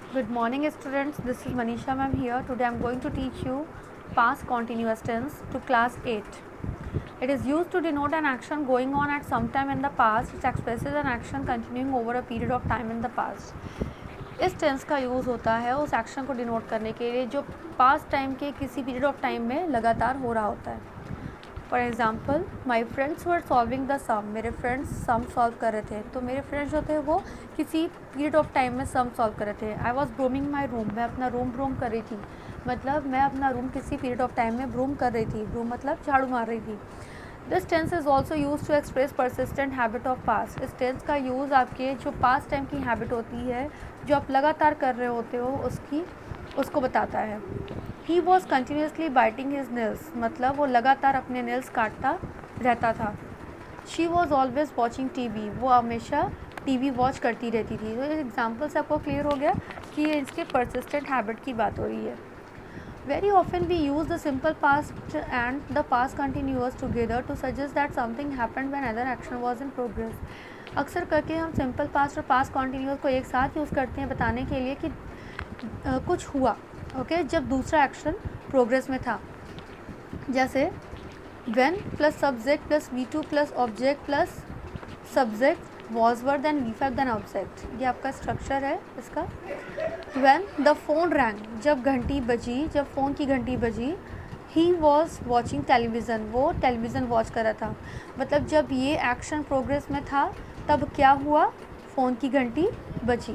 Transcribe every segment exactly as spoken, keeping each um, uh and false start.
Good morning students, this is Manisha ma'am here. Today I am going to teach you past continuous tense to class eight. It is used to denote an action going on at some time in the past. It expresses an action continuing over a period of time in the past. इस tense का use होता है उस action को denote करने के लिए जो पास्ट टाइम के किसी पीरियड ऑफ टाइम में लगातार हो रहा होता है. For example, my friends were solving the sum. मेरे फ्रेंड्स सम सॉल्व कर रहे थे. तो मेरे फ्रेंड्स जो थे वो किसी पीरियड ऑफ टाइम में सम सॉल्व कर रहे थे. I was brooming my room. मैं अपना रूम ब्रूम कर रही थी. मतलब मैं अपना रूम किसी पीरियड ऑफ टाइम में ब्रूम कर रही थी. ब्रूम मतलब झाड़ू मार रही थी. This tense is also use to express persistent habit of past. इस टेंस का यूज़ आपके जो पास्ट टाइम की हैबिट होती है जो आप लगातार कर रहे होते हो उसकी उसको बताता है. He was continuously biting his nails. मतलब वो लगातार अपने नेल्स काटता रहता था. She was always watching T V. वो हमेशा टी वी वॉच करती रहती थी. तो इस एग्जाम्पल से आपको क्लियर हो गया कि ये इसके परसिस्टेंट हैबिट की बात हो रही है. Very often we use the simple past and the past continuous together to suggest that something happened when other action was in progress. अक्सर करके हम सिंपल पास्ट और पास्ट कॉन्टीन्यूस को एक साथ यूज़ करते हैं बताने के लिए कि आ, कुछ हुआ ओके okay? जब दूसरा एक्शन प्रोग्रेस में था. जैसे when plus subject plus V two plus object plus subject was were then V five then object. ये आपका स्ट्रक्चर है इसका. When the phone rang, जब घंटी बजी जब फ़ोन की घंटी बजी. He was watching television. वो टेलीविज़न वॉच कर रहा था. मतलब जब ये एक्शन प्रोग्रेस में था तब क्या हुआ, फ़ोन की घंटी बजी.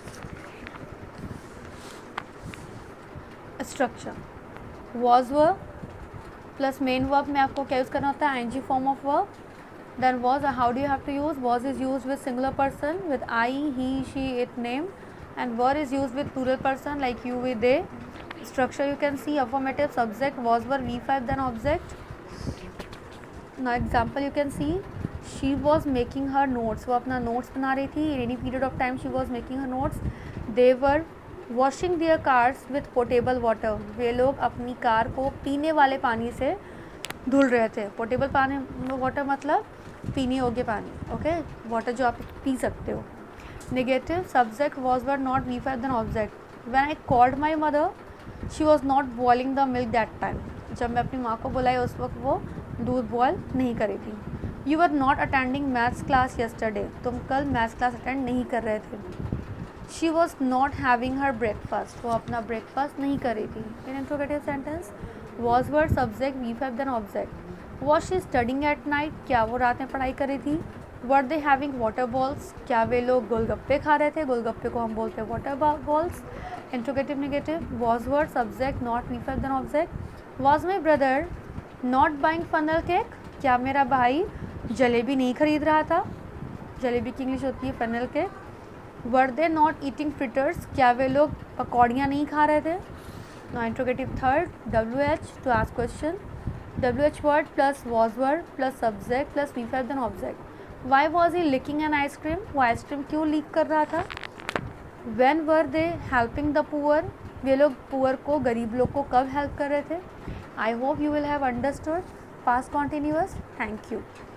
Structure was verb plus main verb में आपको क्या यूज़ करना होता है, ing form of verb. Then was, how do you have to use? Was is used with singular person with I, he, she, it, name. And were is used with plural person like you, we, they. Structure you can see affirmative subject was were V five then object. Now example you can see she was making her notes. वो अपना notes बना रही थी. In any period of time she was making her notes. They were washing their cars with potable water. वे लोग अपनी car को पीने वाले पानी से धुल रहे थे. पोर्टेबल पानी वाटर मतलब पीने योग्य पानी. ओके, वाटर जो आप पी सकते हो. Negative subject was were not V five then object. When I called my mother, she was not boiling the milk that time. जब मैं अपनी माँ को बुलाई उस वक्त वो दूध बॉयल नहीं करी थी. You were not attending maths class yesterday. तुम कल मैथ्स क्लास अटेंड नहीं कर रहे थे. She was not having her breakfast. वो अपना ब्रेकफास्ट नहीं कर रही थी. In interrogative sentence, was were subject V five then object. Was she studying at night? क्या वो रात में पढ़ाई कर रही थी. Were they having water balls. क्या वे लोग गोलगप्पे खा रहे थे. गोलगप्पे को हम बोलते हैं water balls. Interrogative negative was word subject not V five then object. Was my brother not buying funnel cake. क्या मेरा भाई जलेबी नहीं खरीद रहा था. जलेबी की इंग्लिश होती है funnel cake. Were they not eating fritters. क्या वे लोग पकौड़ियाँ नहीं खा रहे थे. No interrogative third W H to ask question. W H word plus was word plus subject plus V five then object. Why was he liking an ice cream. वो ice cream क्यों लीक कर रहा था. When were they helping the poor. वे लोग poor को गरीब लोग को कब हेल्प कर रहे थे. I hope you will have understood past continuous. Thank you.